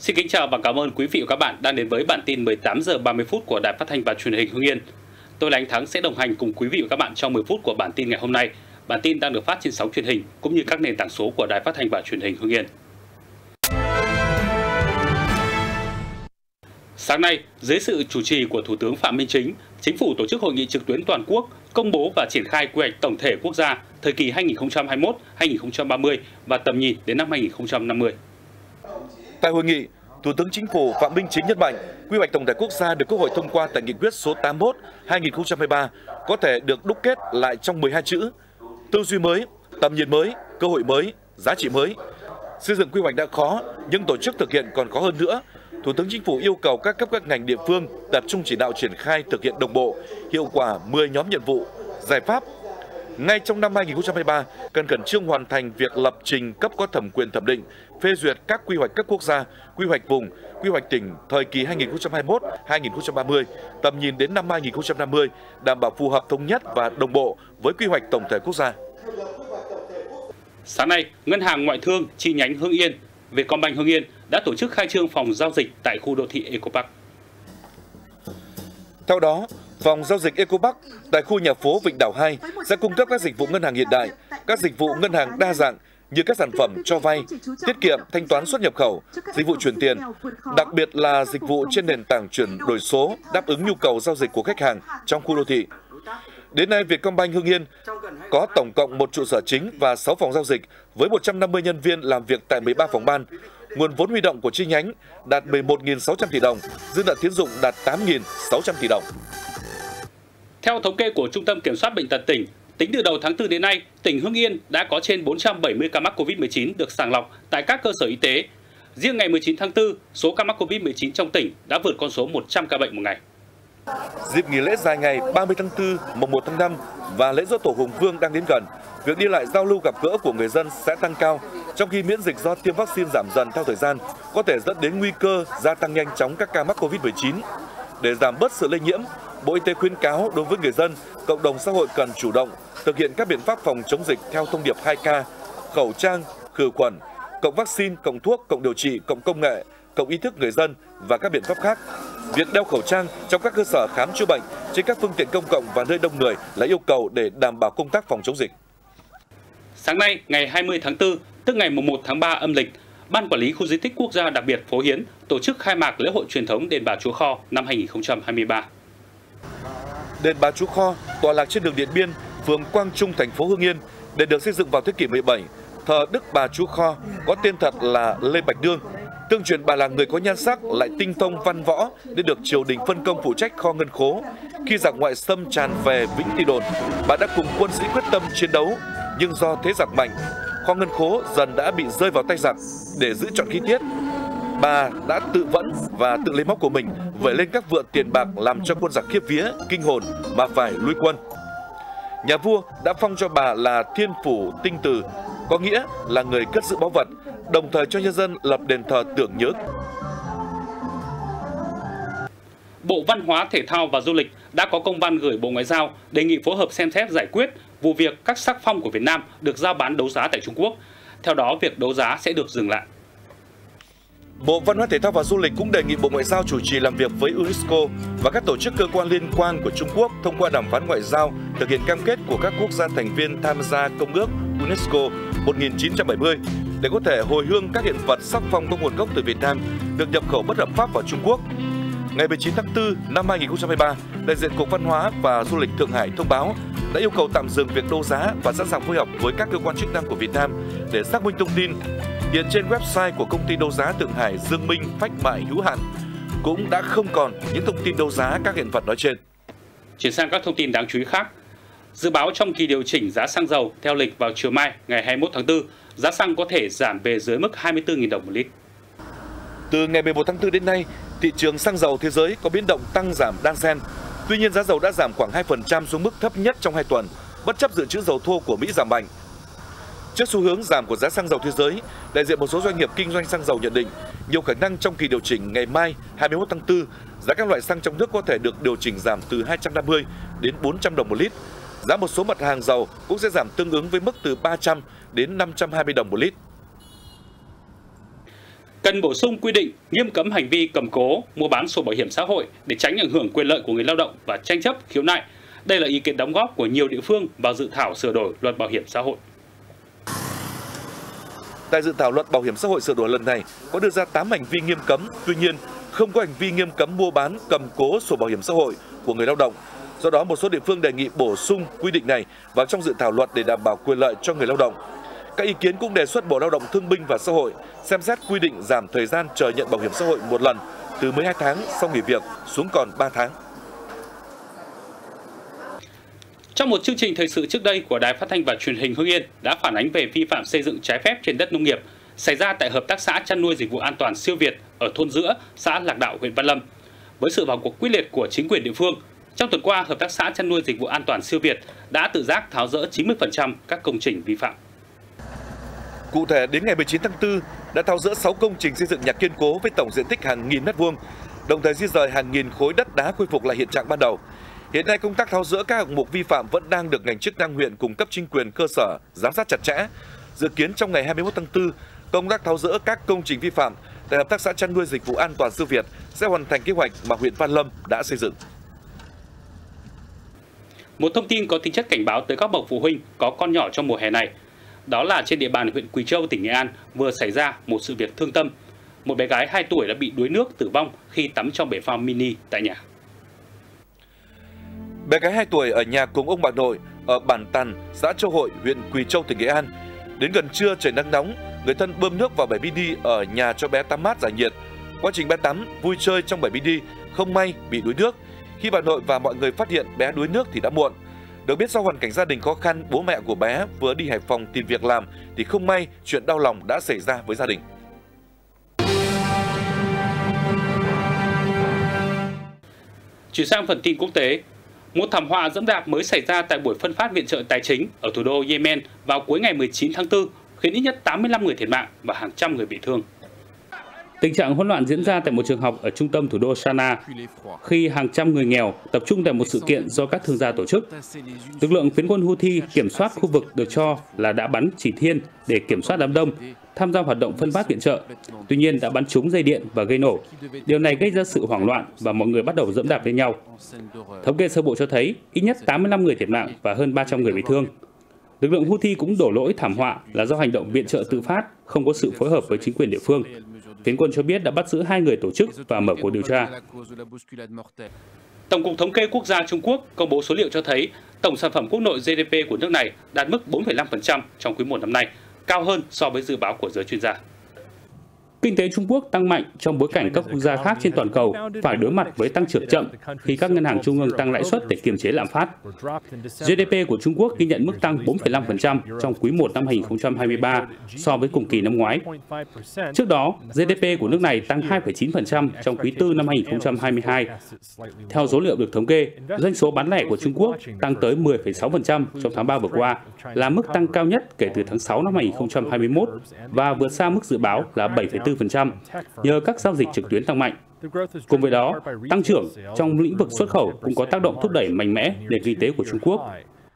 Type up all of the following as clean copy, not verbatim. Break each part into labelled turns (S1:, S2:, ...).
S1: Xin kính chào và cảm ơn quý vị và các bạn đang đến với bản tin 18 giờ 30 phút của Đài Phát thanh và Truyền hình Hưng Yên. Tôi là Anh Thắng sẽ đồng hành cùng quý vị và các bạn trong 10 phút của bản tin ngày hôm nay. Bản tin đang được phát trên sóng truyền hình cũng như các nền tảng số của Đài Phát thanh và Truyền hình Hưng Yên. Sáng nay, dưới sự chủ trì của Thủ tướng Phạm Minh Chính, Chính phủ tổ chức hội nghị trực tuyến toàn quốc công bố và triển khai quy hoạch tổng thể quốc gia thời kỳ 2021-2030 và tầm nhìn đến năm 2050.
S2: Tại hội nghị, Thủ tướng Chính phủ Phạm Minh Chính nhấn mạnh, quy hoạch tổng thể quốc gia được Quốc hội thông qua tại nghị quyết số 81/2023 có thể được đúc kết lại trong 12 chữ: tư duy mới, tầm nhìn mới, cơ hội mới, giá trị mới. Xây dựng quy hoạch đã khó, nhưng tổ chức thực hiện còn khó hơn nữa. Thủ tướng Chính phủ yêu cầu các cấp các ngành địa phương tập trung chỉ đạo triển khai thực hiện đồng bộ, hiệu quả 10 nhóm nhiệm vụ, giải pháp. Ngay trong năm 2023, cần khẩn trương hoàn thành việc lập trình cấp có thẩm quyền thẩm định, phê duyệt các quy hoạch cấp quốc gia, quy hoạch vùng, quy hoạch tỉnh thời kỳ 2021-2030, tầm nhìn đến năm 2050, đảm bảo phù hợp thống nhất và đồng bộ với quy hoạch tổng thể quốc gia.
S1: Sáng nay, Ngân hàng Ngoại thương chi nhánh Hưng Yên, Vietcombank Hưng Yên đã tổ chức khai trương phòng giao dịch tại khu đô thị Ecopark.
S2: Theo đó, phòng giao dịch Ecopark tại khu nhà phố Vịnh Đảo 2 sẽ cung cấp các dịch vụ ngân hàng hiện đại, các dịch vụ ngân hàng đa dạng như các sản phẩm cho vay, tiết kiệm, thanh toán xuất nhập khẩu, dịch vụ chuyển tiền, đặc biệt là dịch vụ trên nền tảng chuyển đổi số đáp ứng nhu cầu giao dịch của khách hàng trong khu đô thị. Đến nay, Vietcombank Hưng Yên có tổng cộng 1 trụ sở chính và 6 phòng giao dịch với 150 nhân viên làm việc tại 13 phòng ban. Nguồn vốn huy động của chi nhánh đạt 11.600 tỷ đồng, dư nợ tín dụng đạt 8.600 tỷ đồng.
S1: Theo thống kê của Trung tâm Kiểm soát Bệnh tật tỉnh, tính từ đầu tháng 4 đến nay, tỉnh Hưng Yên đã có trên 470 ca mắc Covid-19 được sàng lọc tại các cơ sở y tế. Riêng ngày 19 tháng 4, số ca mắc Covid-19 trong tỉnh đã vượt con số 100 ca bệnh một ngày.
S2: Dịp nghỉ lễ dài ngày 30 tháng 4, mùng 1 tháng 5 và lễ Giỗ Tổ Hùng Vương đang đến gần, việc đi lại giao lưu gặp gỡ của người dân sẽ tăng cao, trong khi miễn dịch do tiêm vaccine giảm dần theo thời gian có thể dẫn đến nguy cơ gia tăng nhanh chóng các ca mắc Covid-19. Để giảm bớt sự lây nhiễm, Bộ Y tế khuyến cáo đối với người dân, cộng đồng xã hội cần chủ động thực hiện các biện pháp phòng chống dịch theo thông điệp 2K: khẩu trang, khử khuẩn, cộng vaccine, cộng thuốc, cộng điều trị, cộng công nghệ, cộng ý thức người dân và các biện pháp khác. Việc đeo khẩu trang trong các cơ sở khám chữa bệnh, trên các phương tiện công cộng và nơi đông người là yêu cầu để đảm bảo công tác phòng chống dịch.
S1: Sáng nay, ngày 20 tháng 4, tức ngày 1 tháng 3 âm lịch, Ban Quản lý Khu di tích quốc gia đặc biệt Phố Hiến tổ chức khai mạc lễ hội truyền thống Đền Bà Chúa Kho năm 2023.
S2: Đền Bà Chúa Kho tọa lạc trên đường Điện Biên, phường Quang Trung, thành phố Hưng Yên. Đền được xây dựng vào thế kỷ 17, thờ Đức Bà Chúa Kho, có tên thật là Lê Bạch Đương. Tương truyền bà là người có nhan sắc, lại tinh thông văn võ nên được triều đình phân công phụ trách kho ngân khố. Khi giặc ngoại xâm tràn về Vĩnh Ty Đồn, bà đã cùng quân sĩ quyết tâm chiến đấu, nhưng do thế giặc mạnh, kho ngân khố dần đã bị rơi vào tay giặc. Để giữ trọn khí tiết, bà đã tự vẫn và tự lấy máu của mình vẩy lên các vựa tiền bạc, làm cho quân giặc khiếp vía, kinh hồn mà phải lui quân. Nhà vua đã phong cho bà là Thiên Phủ Tinh Từ, có nghĩa là người cất giữ báu vật, đồng thời cho nhân dân lập đền thờ tưởng nhớ.
S1: Bộ Văn hóa, Thể thao và Du lịch đã có công văn gửi Bộ Ngoại giao đề nghị phối hợp xem xét giải quyết vụ việc các sắc phong của Việt Nam được giao bán đấu giá tại Trung Quốc. Theo đó, việc đấu giá sẽ được dừng lại.
S2: Bộ Văn hóa, Thể thao và Du lịch cũng đề nghị Bộ Ngoại giao chủ trì làm việc với UNESCO và các tổ chức cơ quan liên quan của Trung Quốc thông qua đàm phán ngoại giao thực hiện cam kết của các quốc gia thành viên tham gia Công ước UNESCO 1970 để có thể hồi hương các hiện vật sắc phong có nguồn gốc từ Việt Nam được nhập khẩu bất hợp pháp vào Trung Quốc. Ngày 19 tháng 4 năm 2023, đại diện Cục Văn hóa và Du lịch Thượng Hải thông báo đã yêu cầu tạm dừng việc đấu giá và sẵn sàng phối hợp với các cơ quan chức năng của Việt Nam để xác minh thông tin. Hiện trên website của công ty đấu giá Thượng Hải Dương Minh Phách Mại Hữu Hạn cũng đã không còn những thông tin đấu giá các hiện vật nói trên.
S1: Chuyển sang các thông tin đáng chú ý khác. Dự báo trong kỳ điều chỉnh giá xăng dầu theo lịch vào chiều mai ngày 21 tháng 4, giá xăng có thể giảm về dưới mức 24.000 đồng một lít.
S2: Từ ngày 11 tháng 4 đến nay, thị trường xăng dầu thế giới có biến động tăng giảm đan xen. Tuy nhiên, giá dầu đã giảm khoảng 2% xuống mức thấp nhất trong 2 tuần, bất chấp dự trữ dầu thô của Mỹ giảm mạnh. Trước xu hướng giảm của giá xăng dầu thế giới, đại diện một số doanh nghiệp kinh doanh xăng dầu nhận định nhiều khả năng trong kỳ điều chỉnh ngày mai 21 tháng 4, giá các loại xăng trong nước có thể được điều chỉnh giảm từ 250 đến 400 đồng một lít. Giá một số mặt hàng dầu cũng sẽ giảm tương ứng với mức từ 300 đến 520 đồng một lít.
S1: cần bổ sung quy định nghiêm cấm hành vi cầm cố, mua bán sổ bảo hiểm xã hội để tránh ảnh hưởng quyền lợi của người lao động và tranh chấp khiếu nại. Đây là ý kiến đóng góp của nhiều địa phương vào dự thảo sửa đổi luật bảo hiểm xã hội.
S2: Tại dự thảo luật bảo hiểm xã hội sửa đổi lần này có đưa ra 8 hành vi nghiêm cấm, tuy nhiên không có hành vi nghiêm cấm mua bán, cầm cố sổ bảo hiểm xã hội của người lao động. Do đó, một số địa phương đề nghị bổ sung quy định này vào trong dự thảo luật để đảm bảo quyền lợi cho người lao động. Các ý kiến cũng đề xuất Bộ Lao động Thương binh và Xã hội xem xét quy định giảm thời gian chờ nhận bảo hiểm xã hội một lần từ 12 tháng sau nghỉ việc xuống còn 3 tháng.
S1: Trong một chương trình thời sự trước đây của Đài Phát thanh và Truyền hình Hưng Yên đã phản ánh về vi phạm xây dựng trái phép trên đất nông nghiệp xảy ra tại Hợp tác xã chăn nuôi dịch vụ an toàn Siêu Việt ở thôn Giữa, xã Lạc Đạo, huyện Văn Lâm. Với sự vào cuộc quyết liệt của chính quyền địa phương, trong tuần qua, Hợp tác xã chăn nuôi dịch vụ an toàn Siêu Việt đã tự giác tháo dỡ 90% các công trình vi phạm.
S2: Cụ thể, đến ngày 19 tháng 4 đã tháo dỡ 6 công trình xây dựng nhà kiên cố với tổng diện tích hàng nghìn mét vuông, đồng thời di rời hàng nghìn khối đất đá khôi phục lại hiện trạng ban đầu. Hiện nay, công tác tháo dỡ các hạng mục vi phạm vẫn đang được ngành chức năng huyện cùng cấp chính quyền cơ sở giám sát chặt chẽ. Dự kiến trong ngày 21 tháng 4, công tác tháo dỡ các công trình vi phạm tại Hợp tác xã chăn nuôi dịch vụ an toàn Siêu Việt sẽ hoàn thành kế hoạch mà huyện Văn Lâm đã xây dựng.
S1: Một thông tin có tính chất cảnh báo tới các bậc phụ huynh có con nhỏ trong mùa hè này. Đó là trên địa bàn huyện Quỳ Châu, tỉnh Nghệ An vừa xảy ra một sự việc thương tâm. Một bé gái 2 tuổi đã bị đuối nước tử vong khi tắm trong bể phao mini tại nhà.
S2: Bé gái 2 tuổi ở nhà cùng ông bà nội ở bản Tàn, xã Châu Hội, huyện Quỳ Châu, tỉnh Nghệ An. Đến gần trưa trời nắng nóng, người thân bơm nước vào bể mini ở nhà cho bé tắm mát giải nhiệt. Quá trình bé tắm, vui chơi trong bể mini, không may bị đuối nước. Khi bà nội và mọi người phát hiện bé đuối nước thì đã muộn. Được biết do hoàn cảnh gia đình khó khăn, bố mẹ của bé vừa đi Hải Phòng tìm việc làm thì không may chuyện đau lòng đã xảy ra với gia đình.
S1: Chuyển sang phần tin quốc tế, một thảm họa dẫm đạp mới xảy ra tại buổi phân phát viện trợ tài chính ở thủ đô Yemen vào cuối ngày 19 tháng 4, khiến ít nhất 85 người thiệt mạng và hàng trăm người bị thương. Tình trạng hỗn loạn diễn ra tại một trường học ở trung tâm thủ đô Sanaa khi hàng trăm người nghèo tập trung tại một sự kiện do các thương gia tổ chức. Lực lượng phiến quân Houthi kiểm soát khu vực được cho là đã bắn chỉ thiên để kiểm soát đám đông tham gia hoạt động phân phát viện trợ. Tuy nhiên đã bắn trúng dây điện và gây nổ. Điều này gây ra sự hoảng loạn và mọi người bắt đầu dẫm đạp lên nhau. Thống kê sơ bộ cho thấy ít nhất 85 người thiệt mạng và hơn 300 người bị thương. Lực lượng Houthi cũng đổ lỗi thảm họa là do hành động viện trợ tự phát, không có sự phối hợp với chính quyền địa phương. Phiến quân cho biết đã bắt giữ 2 người tổ chức và mở cuộc điều tra. Tổng cục Thống kê Quốc gia Trung Quốc công bố số liệu cho thấy tổng sản phẩm quốc nội GDP của nước này đạt mức 4,5% trong quý 1 năm nay, cao hơn so với dự báo của giới chuyên gia. Kinh tế Trung Quốc tăng mạnh trong bối cảnh các quốc gia khác trên toàn cầu phải đối mặt với tăng trưởng chậm khi các ngân hàng trung ương tăng lãi suất để kiềm chế lạm phát. GDP của Trung Quốc ghi nhận mức tăng 4,5% trong quý 1 năm 2023 so với cùng kỳ năm ngoái. Trước đó, GDP của nước này tăng 2,9% trong quý 4 năm 2022. Theo số liệu được thống kê, doanh số bán lẻ của Trung Quốc tăng tới 10,6% trong tháng 3 vừa qua, là mức tăng cao nhất kể từ tháng 6 năm 2021 và vượt xa mức dự báo là 7,4% nhờ các giao dịch trực tuyến tăng mạnh. Cùng với đó, tăng trưởng trong lĩnh vực xuất khẩu cũng có tác động thúc đẩy mạnh mẽ nền kinh tế của Trung Quốc.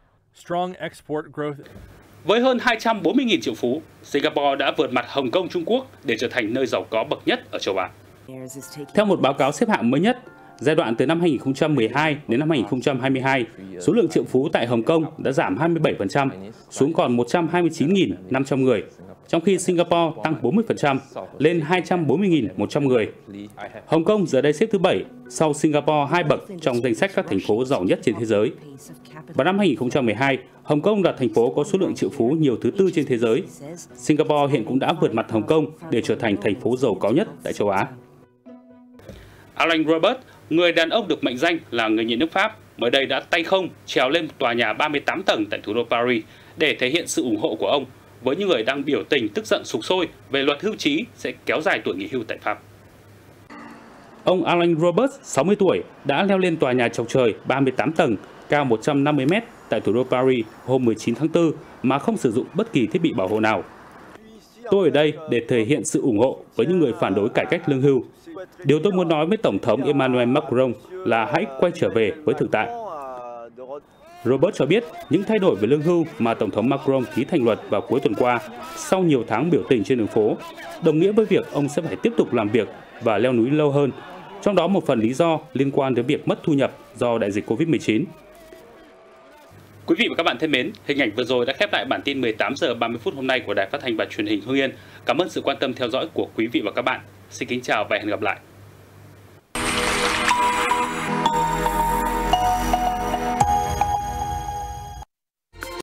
S1: Với hơn 240.000 triệu phú, Singapore đã vượt mặt Hồng Kông Trung Quốc để trở thành nơi giàu có bậc nhất ở châu Á. Theo một báo cáo xếp hạng mới nhất, giai đoạn từ năm 2012 đến năm 2022, số lượng triệu phú tại Hồng Kông đã giảm 27% xuống còn 129.500 người, trong khi Singapore tăng 40% lên 240.100 người. Hồng Kông giờ đây xếp thứ 7 sau Singapore 2 bậc trong danh sách các thành phố giàu nhất trên thế giới. Vào năm 2012, Hồng Kông là thành phố có số lượng triệu phú nhiều thứ 4 trên thế giới. Singapore hiện cũng đã vượt mặt Hồng Kông để trở thành thành phố giàu có nhất tại châu Á. Alain Robert, người đàn ông được mệnh danh là người nhện nước Pháp, mới đây đã tay không trèo lên một tòa nhà 38 tầng tại thủ đô Paris để thể hiện sự ủng hộ của ông với những người đang biểu tình tức giận sục sôi về luật hưu trí sẽ kéo dài tuổi nghỉ hưu tại Pháp. Ông Alain Robert, 60 tuổi, đã leo lên tòa nhà chọc trời 38 tầng, cao 150 m tại thủ đô Paris hôm 19 tháng 4 mà không sử dụng bất kỳ thiết bị bảo hộ nào. Tôi ở đây để thể hiện sự ủng hộ với những người phản đối cải cách lương hưu. Điều tôi muốn nói với Tổng thống Emmanuel Macron là hãy quay trở về với thực tại. Robert cho biết những thay đổi về lương hưu mà Tổng thống Macron ký thành luật vào cuối tuần qua sau nhiều tháng biểu tình trên đường phố đồng nghĩa với việc ông sẽ phải tiếp tục làm việc và leo núi lâu hơn, trong đó một phần lý do liên quan đến việc mất thu nhập do đại dịch Covid-19. Quý vị và các bạn thân mến, hình ảnh vừa rồi đã khép lại bản tin 18 giờ 30 phút hôm nay của Đài Phát thanh và Truyền hình Hưng Yên. Cảm ơn sự quan tâm theo dõi của quý vị và các bạn. Xin kính chào và hẹn gặp lại.